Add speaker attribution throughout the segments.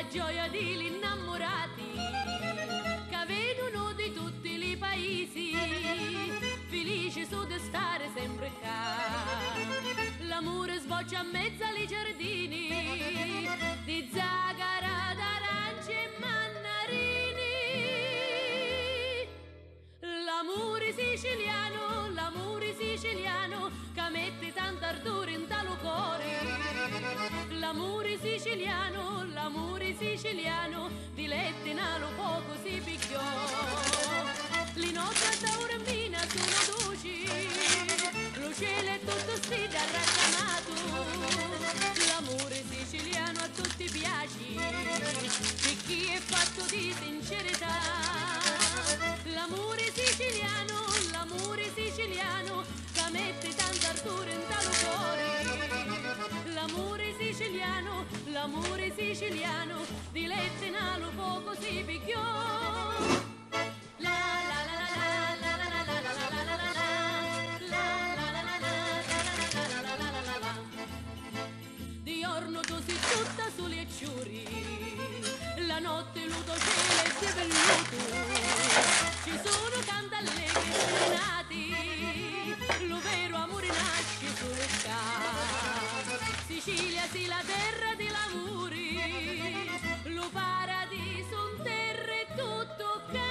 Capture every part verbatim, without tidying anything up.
Speaker 1: gioia degli innamorati che vedono di tutti i paesi, felici su di stare sempre qua. L'amore sboccia a mezzo ai giardini di zagara, d'arance e mannarini. L'amore siciliano, l'amore siciliano che mette tanto ardore in talo cuore. L'amore siciliano, l'amore siciliano, di letti nalo poco si picchiò. Le notti a Taormina sono dolci, lo cielo è tutto stile arracamato. L'amore siciliano a tutti piace, per chi è fatto di sincerità. L'amore siciliano, l'amore siciliano, che mette tanto ardore in talo cuore. L'amore siciliano, l'amore siciliano, di letti nalo poco si picchiò. Di giorno tu sei tutta soli e ciuri, la notte luto cielo e sei velluto. Ci sono canti allegri serenati, lo vero amore nasce solo qua. Sicilia sì la terra dell'amore, lo paradiso in terra è tutto qua.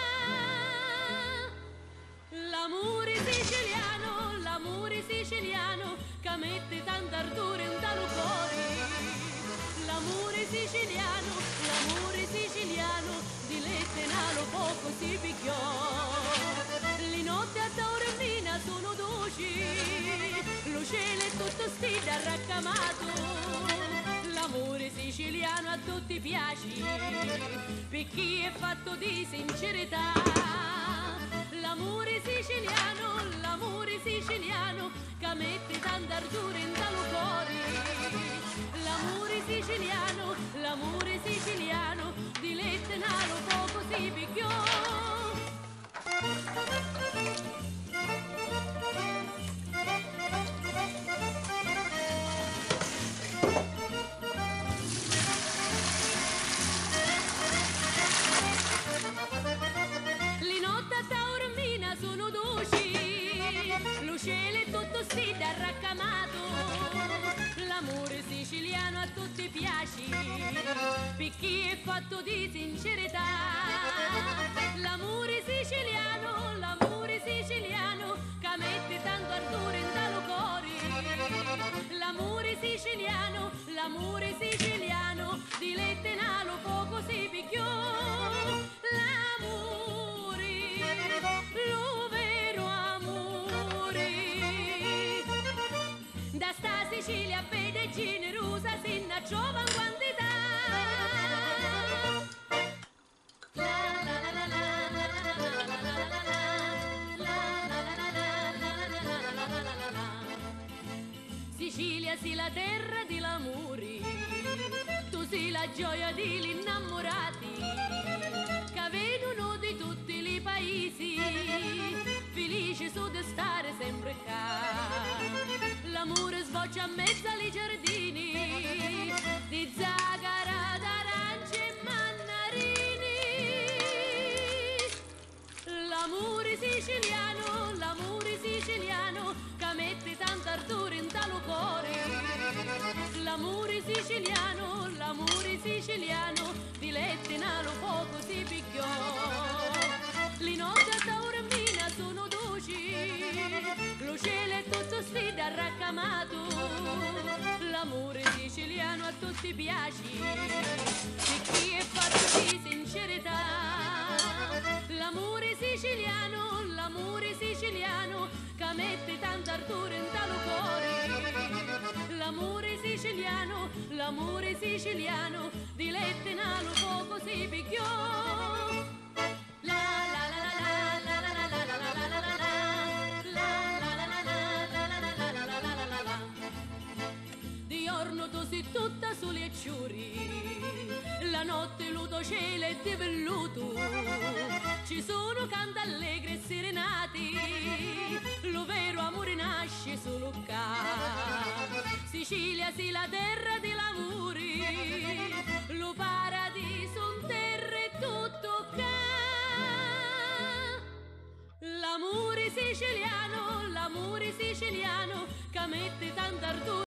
Speaker 1: L'amore siciliano, l'amore siciliano, che mette tanto ardore in talo cuore. L'amore siciliano, l'amore siciliano, di lette nalo poco si picchiò. Le notti a Taormina sono dolci, lo cielo è tutto stile arraccamato. L'amore siciliano a tutti piace, per chi è fatto di sincerità. L'amore siciliano, l'amore siciliano, che mette tanto ardore in talo cuore. L'amore siciliano, l'amore siciliano, di lette nalo poco si picchiò. Le notti a Taormina sono dolci, lo cielo è tutto stile arraccamato. L'amore siciliano a tutti piace, per chi è fatto di sincerità. L'amore siciliano, l'amore siciliano, che mette tanto ardore in talo cuore. L'amore siciliano, l'amore siciliano, di lette nalo poco si picchiò. L'amore, lo vero amore, da sta Sicilia bella e generosa, sinna giovane quantità. Sicilia sì la terra dell'amore, tu sei la gioia degli innamorati, che vedono di tutti i paesi, felici su di stare sempre qua. L'amore sboccia a mezzo ai giardini di zagara, d'arance e mannarini. L'amore siciliano, l'amore siciliano, che mette tanto ardore in talo cuore. L'amore siciliano, l'amore siciliano, di letti nalo poco si picchiò. Le notti a Taormina sono dolci, lo cielo è tutto stile arraccamato. L'amore siciliano a tutti piace, per chi è fatto di sincerità. L'amore siciliano, l'amore siciliano, che mette tanto ardore in talo cuore. L'amore siciliano, l'amore siciliano, di lette nalo poco si picchiò. Di giorno tu sei tutta soli e ciuri, la notte luto cielo e di velluto. Ci sono canti allegri e serenati, lo vero amore nasce solo qua. Sicilia sì la terra dell'amore, lo para che mette tanto ardore